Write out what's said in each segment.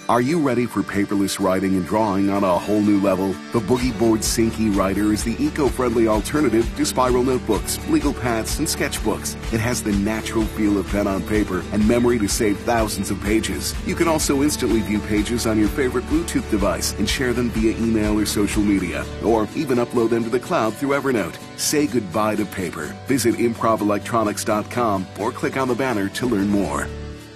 Are you ready for paperless writing and drawing on a whole new level? The Boogie Board Sync E-Writer is the eco-friendly alternative to spiral notebooks, legal pads, and sketchbooks. It has the natural feel of pen on paper and memory to save thousands of pages. You can also instantly view pages on your favorite Bluetooth device and share them via email or social media, or even upload them to the cloud through Evernote. Say goodbye to paper. Visit improvelectronics.com or click on the banner to learn more.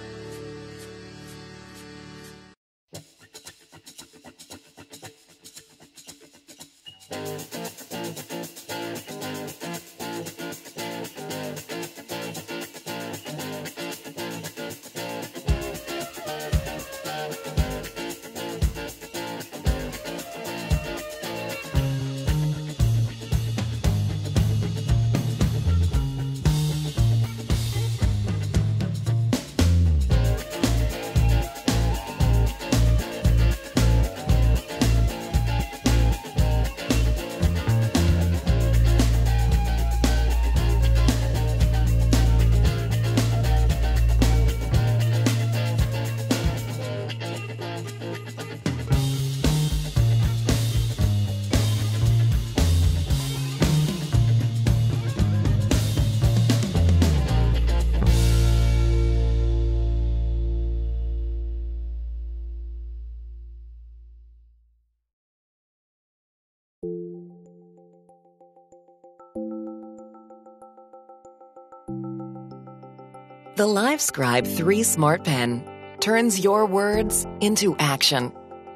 The LiveScribe 3 Smart Pen turns your words into action.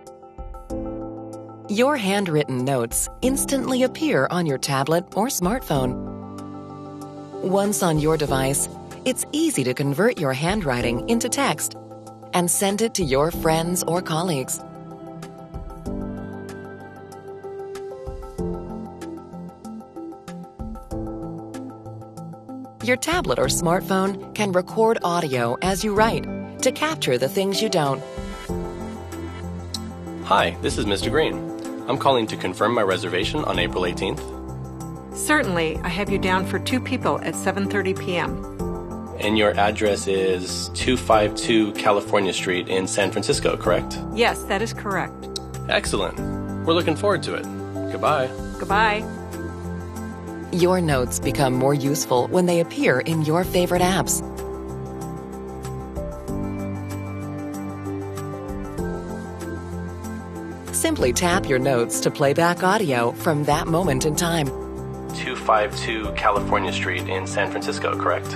Your handwritten notes instantly appear on your tablet or smartphone. Once on your device, it's easy to convert your handwriting into text and send it to your friends or colleagues. Your tablet or smartphone can record audio as you write to capture the things you don't. Hi, this is Mr. Green. I'm calling to confirm my reservation on April 18th. Certainly, I have you down for 2 people at 7:30 p.m. And your address is 252 California Street in San Francisco, correct? Yes, that is correct. Excellent. We're looking forward to it. Goodbye. Goodbye. Your notes become more useful when they appear in your favorite apps. Simply tap your notes to play back audio from that moment in time. 252 California Street in San Francisco, correct?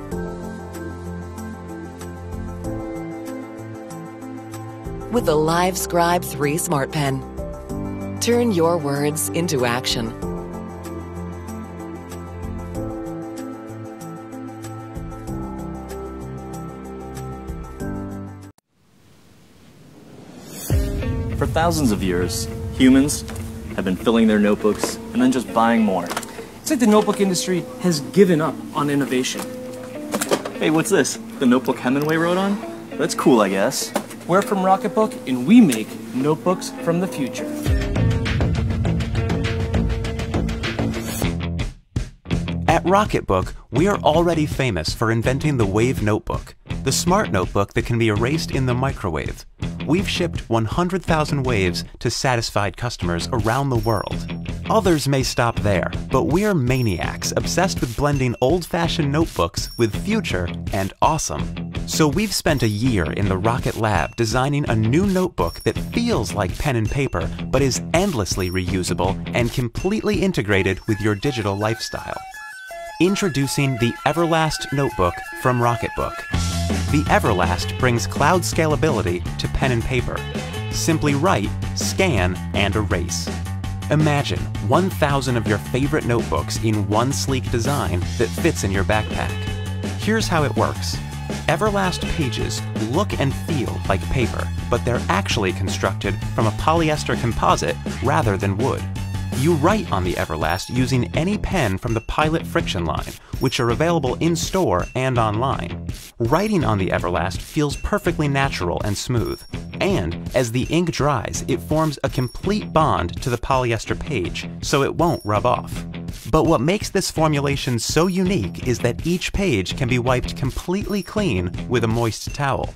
With the LiveScribe 3 Smart Pen, turn your words into action. For thousands of years, humans have been filling their notebooks and then just buying more. It's like the notebook industry has given up on innovation. Hey, what's this? The notebook Hemingway wrote on? That's cool, I guess. We're from Rocketbook, and we make notebooks from the future. At Rocketbook, we are already famous for inventing the Wave Notebook, the smart notebook that can be erased in the microwave. We've shipped 100,000 waves to satisfied customers around the world. Others may stop there, but we're maniacs obsessed with blending old-fashioned notebooks with future and awesome. So we've spent a year in the Rocket Lab designing a new notebook that feels like pen and paper, but is endlessly reusable and completely integrated with your digital lifestyle. Introducing the Everlast Notebook from Rocketbook. The Everlast brings cloud scalability to pen and paper. Simply write, scan, and erase. Imagine 1,000 of your favorite notebooks in one sleek design that fits in your backpack. Here's how it works. Everlast pages look and feel like paper, but they're actually constructed from a polyester composite rather than wood. You write on the Everlast using any pen from the Pilot Friction line, which are available in-store and online. Writing on the Everlast feels perfectly natural and smooth, and as the ink dries, it forms a complete bond to the polyester page, so it won't rub off. But what makes this formulation so unique is that each page can be wiped completely clean with a moist towel.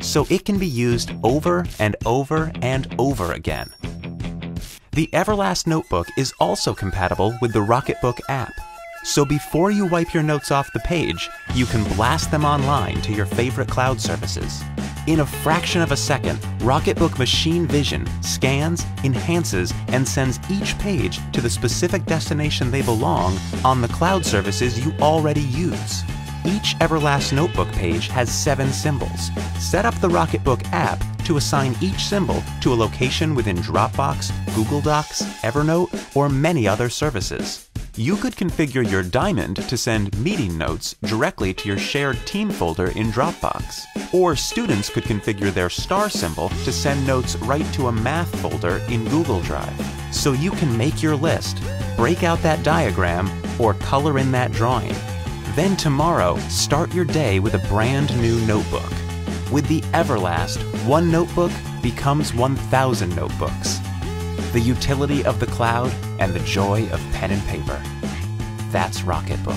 so it can be used over and over and over again. The Everlast Notebook is also compatible with the Rocketbook app, so before you wipe your notes off the page, you can blast them online to your favorite cloud services. In a fraction of a second, Rocketbook Machine Vision scans, enhances, and sends each page to the specific destination they belong on the cloud services you already use. Each Everlast Notebook page has 7 symbols. Set up the Rocketbook app to assign each symbol to a location within Dropbox, Google Docs, Evernote, or many other services. You could configure your Diamond to send meeting notes directly to your shared team folder in Dropbox. Or students could configure their star symbol to send notes right to a math folder in Google Drive. So you can make your list, break out that diagram, or color in that drawing. Then tomorrow, start your day with a brand new notebook. With the Everlast, one notebook becomes 1,000 notebooks. The utility of the cloud and the joy of pen and paper. That's Rocketbook.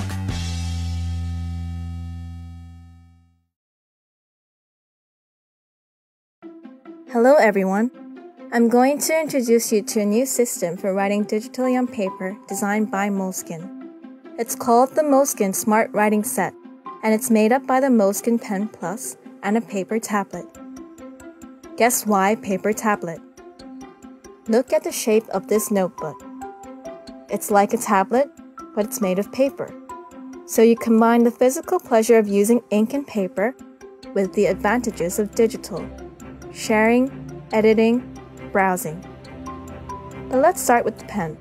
Hello everyone. I'm going to introduce you to a new system for writing digitally on paper designed by Moleskine. It's called the Moleskine Smart Writing Set, and it's made up by the Moleskine Pen Plus and a paper tablet. Guess why paper tablet? Look at the shape of this notebook. It's like a tablet, but it's made of paper. So you combine the physical pleasure of using ink and paper with the advantages of digital, sharing, editing, browsing. But let's start with the pen.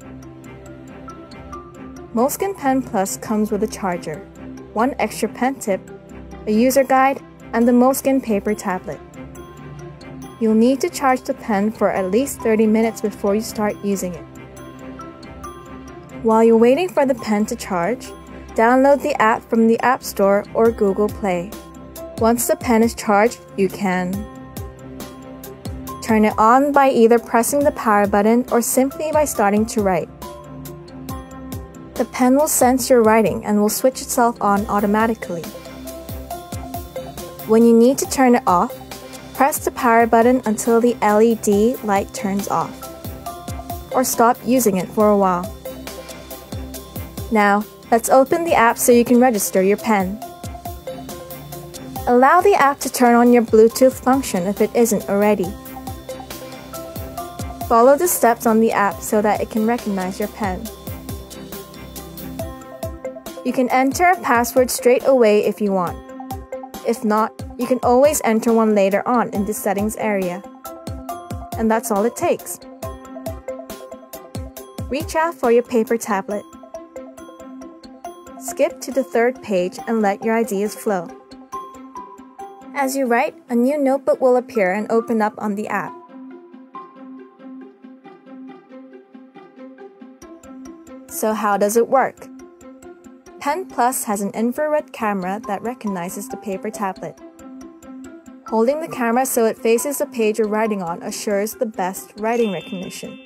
Moleskine Pen Plus comes with a charger, 1 extra pen tip, a user guide, and the Moleskine paper tablet. You'll need to charge the pen for at least 30 minutes before you start using it. While you're waiting for the pen to charge, download the app from the App Store or Google Play. Once the pen is charged, you can turn it on by either pressing the power button or simply by starting to write. The pen will sense your writing and will switch itself on automatically. When you need to turn it off, press the power button until the LED light turns off, or stop using it for a while. Now, let's open the app so you can register your pen. Allow the app to turn on your Bluetooth function if it isn't already. Follow the steps on the app so that it can recognize your pen. You can enter a password straight away if you want. If not, you can always enter one later on in the settings area. And that's all it takes. Reach out for your paper tablet. Skip to the 3rd page and let your ideas flow. As you write, a new notebook will appear and open up on the app. So how does it work? Pen Plus has an infrared camera that recognizes the paper tablet. Holding the camera so it faces the page you're writing on assures the best writing recognition.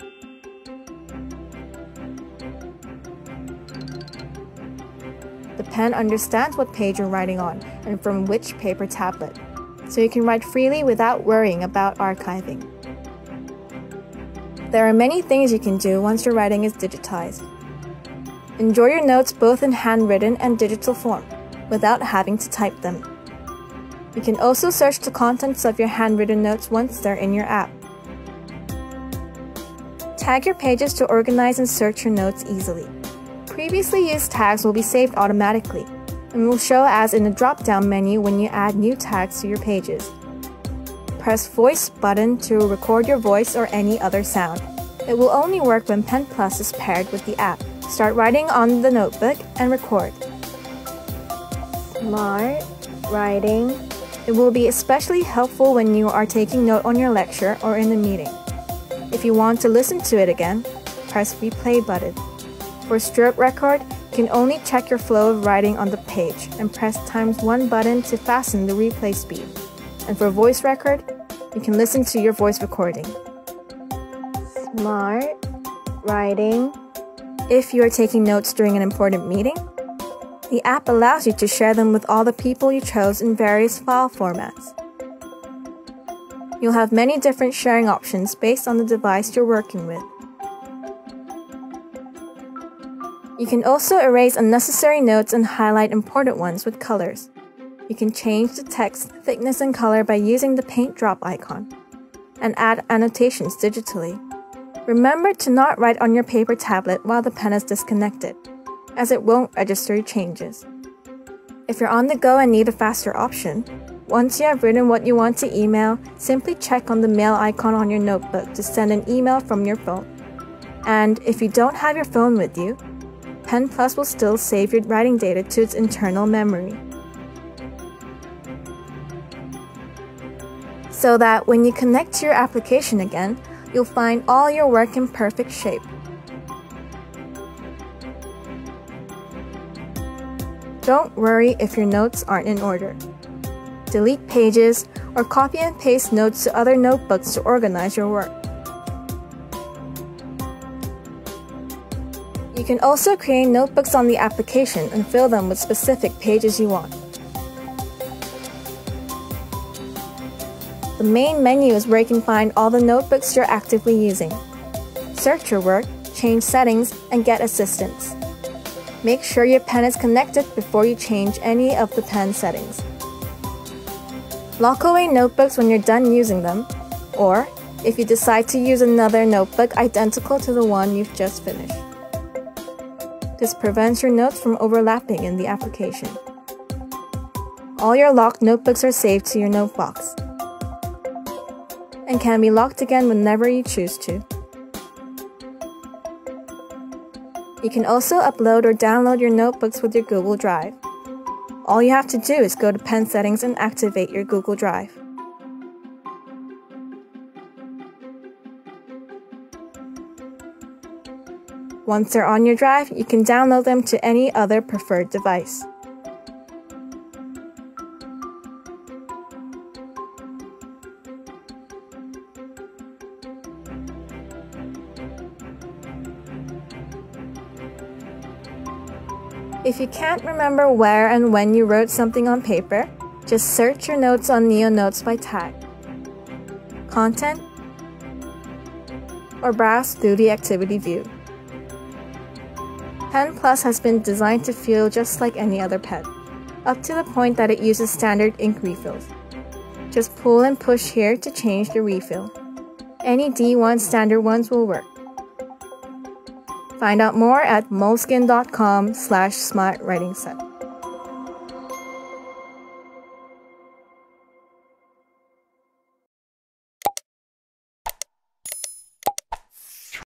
The pen understands what page you're writing on and from which paper tablet, so you can write freely without worrying about archiving. There are many things you can do once your writing is digitized. Enjoy your notes both in handwritten and digital form, without having to type them. You can also search the contents of your handwritten notes once they're in your app. Tag your pages to organize and search your notes easily. Previously used tags will be saved automatically, and will show as in the drop-down menu when you add new tags to your pages. Press Voice button to record your voice or any other sound. It will only work when Pen Plus is paired with the app. Start writing on the notebook and record. Smart writing. It will be especially helpful when you are taking note on your lecture or in a meeting. If you want to listen to it again, press Replay button. For stroke record, you can only check your flow of writing on the page and press ×1 button to fasten the replay speed. And for voice record, you can listen to your voice recording. Smart writing. If you are taking notes during an important meeting, the app allows you to share them with all the people you chose in various file formats. You'll have many different sharing options based on the device you're working with. You can also erase unnecessary notes and highlight important ones with colors. You can change the text, thickness, and color by using the paint drop icon, and add annotations digitally. Remember to not write on your paper tablet while the pen is disconnected, as it won't register your changes. If you're on the go and need a faster option, once you have written what you want to email, simply check on the mail icon on your notebook to send an email from your phone. And if you don't have your phone with you, Pen Plus will still save your writing data to its internal memory, so that when you connect to your application again, you'll find all your work in perfect shape. Don't worry if your notes aren't in order. Delete pages or copy and paste notes to other notebooks to organize your work. You can also create notebooks on the application and fill them with specific pages you want. The main menu is where you can find all the notebooks you're actively using. Search your work, change settings, and get assistance. Make sure your pen is connected before you change any of the pen settings. Lock away notebooks when you're done using them, or if you decide to use another notebook identical to the one you've just finished. This prevents your notes from overlapping in the application. All your locked notebooks are saved to your notebox and can be locked again whenever you choose to. You can also upload or download your notebooks with your Google Drive. All you have to do is go to Pen Settings and activate your Google Drive. Once they're on your drive, you can download them to any other preferred device. If you can't remember where and when you wrote something on paper, just search your notes on NeoNotes by tag, content, or browse through the activity view. Pen Plus has been designed to feel just like any other pen, up to the point that it uses standard ink refills. Just pull and push here to change the refill. Any D1 standard ones will work. Find out more at moleskine.com/smartwritingset.